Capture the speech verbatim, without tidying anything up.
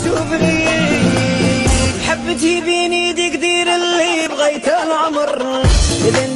تبغي حبتي بين يدك دير اللي بغيت العمر.